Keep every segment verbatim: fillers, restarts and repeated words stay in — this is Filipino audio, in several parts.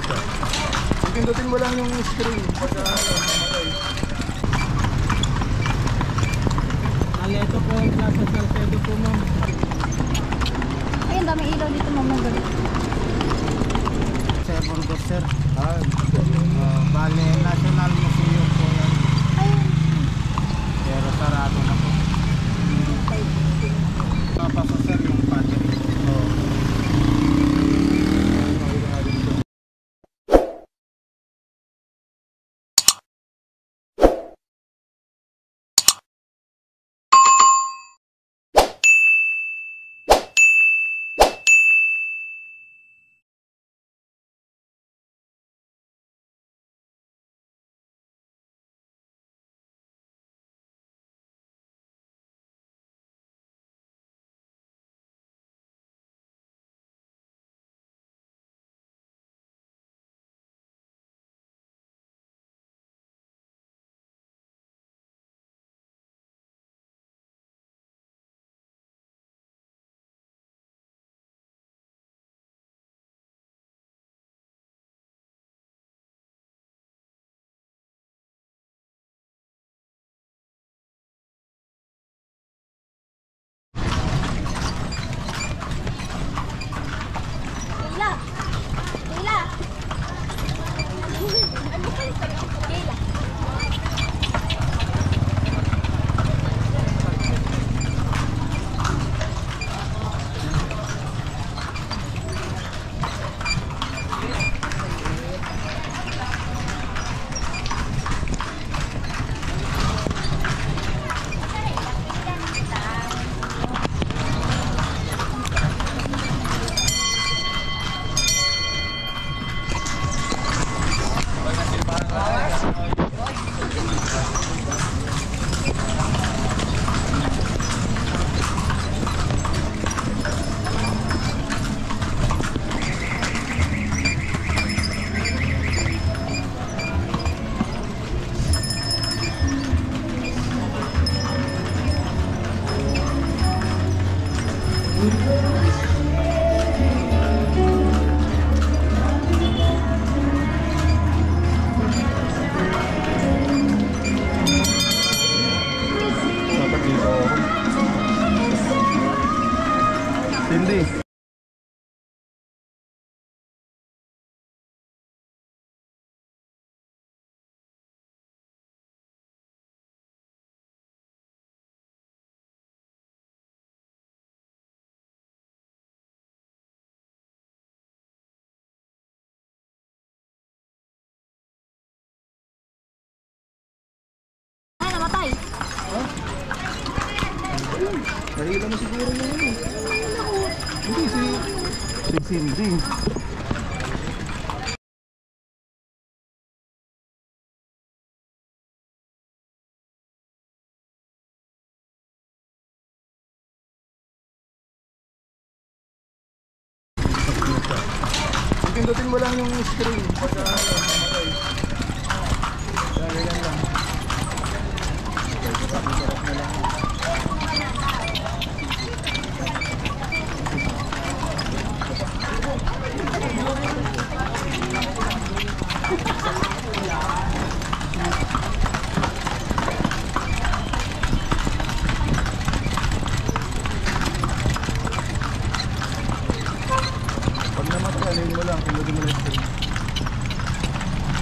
Pindutin mo lang yung screen. Pagka namatay. Aleto po yung Plaza Salcedo po, ma'am. Ay, ang daming ilaw dito, ma'am. Sir Burgos, sir. Ah, Uh, bale, National Museum po yan. Ayun. Pero sarado na po. Papasok, sir, yung battery. oh. Kayla! Kayla! Ano kayo sa'yo? Kayla! Dapat dito. Hindi. Ay, namatay! Nahila mo siguro yung ano. Hindi si... Si Cindy. Pindutin mo lang yung screen. Pagka namatay. Dahil yan lang. Okay, sarap na lang. Pag namatay, alin mo lang. Pindutin mo lang yung screen.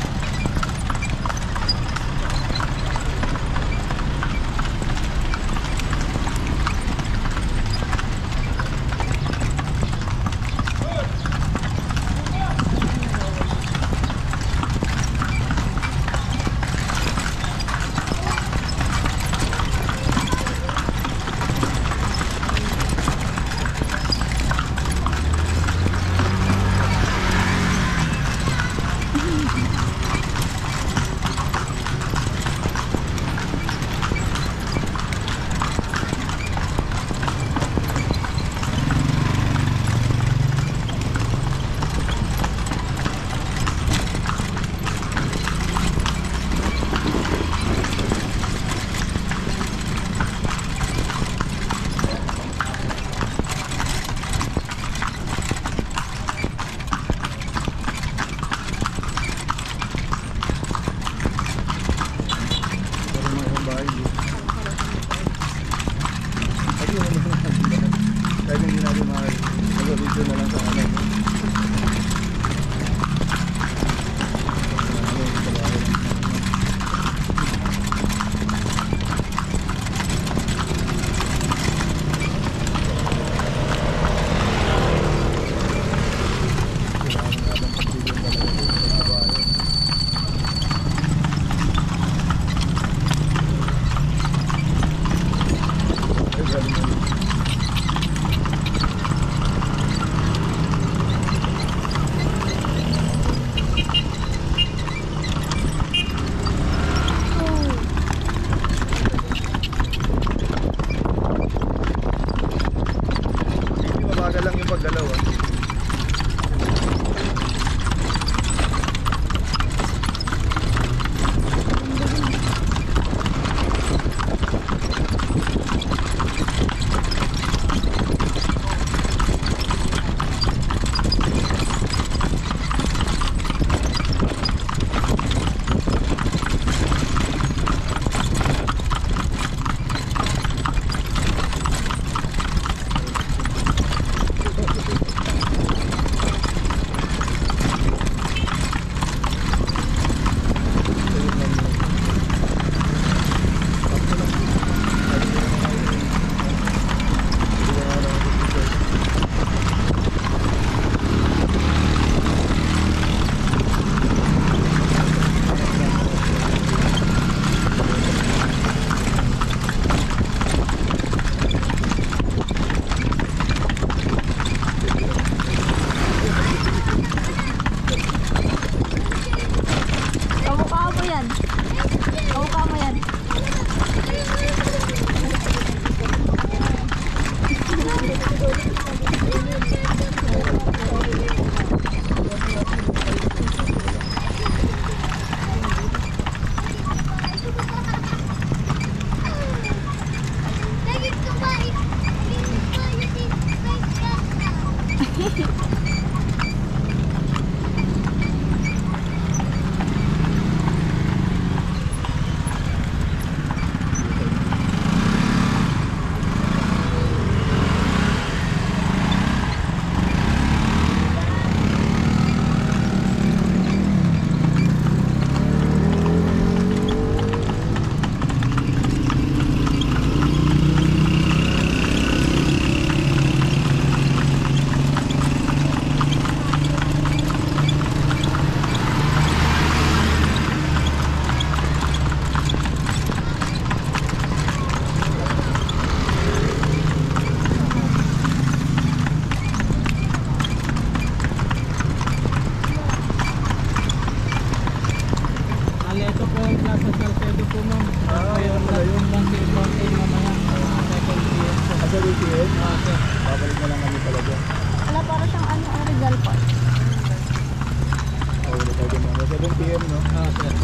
one P M no? Oo, sir.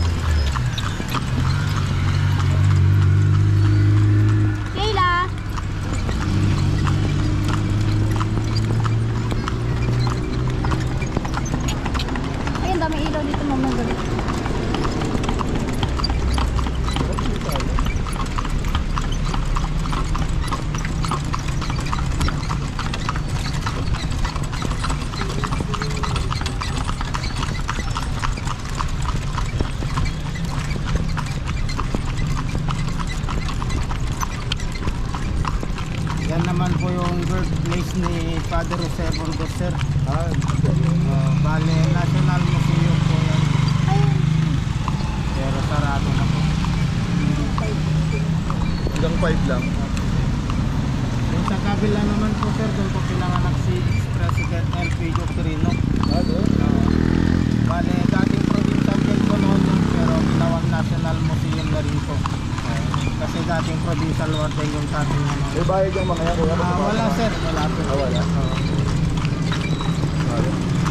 Kayla! Ayun, dami ilaw dito mamang gabi. Yan naman po yung birthplace ni Father Jose Burgos, sir. Ah, Uh, bale, National Museum po yan. Ayun. Pero sarado na po. hanggang five lang. Yung sa kabila naman po, sir, doon po pinanganak si President L P Jokerino. Ah, doon? Uh, bale, dating provincial din po noon yun, pero ginawang National Museum na rin po. Uh, kasi dating provincial warden yung tatay ano. May bayad yung mga yan, kuya? Ah, wala, sir. Wala po. Ah, wala? Oo. Wala.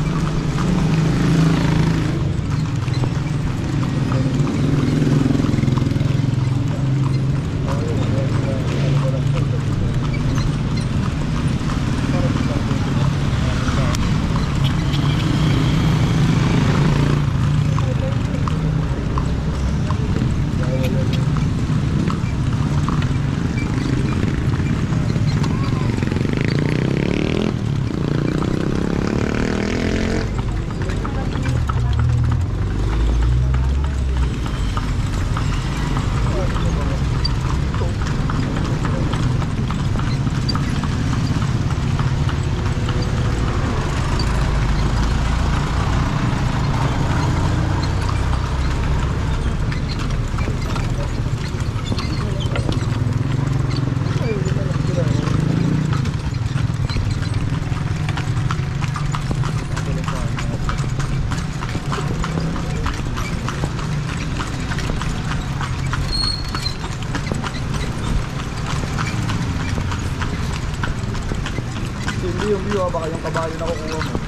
Hindi yung view, ah, baka yung kabayo na kukuha mo.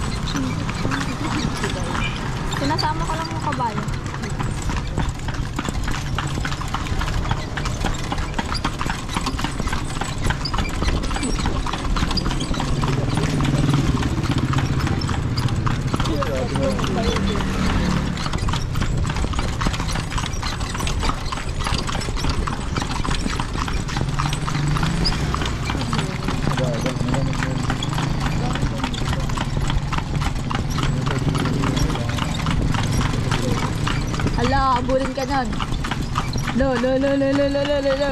Sinasama ko lang yung kabayo. Hala, abulin ka nun. Lo, lo, lo, lo, lo, lo, lo, lo, lo.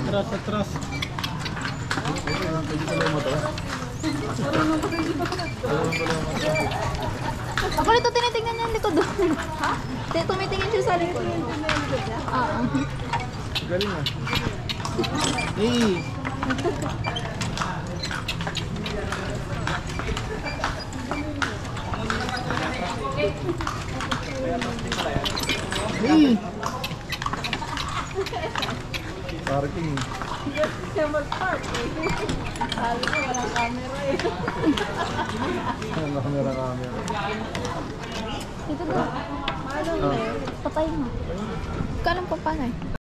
Atras, atras. Pwede pala yung mata. Ako nito tinitingnan niya yung likod doon. Ha? Tumitingin siya sa likod. Oo. Galing ah. Hey! Hey! Parking. Siya mag-park eh. Sabi ko walang camera eh. Ang camera camera. Ito ba? Patay mo. Kalang pa pa na eh.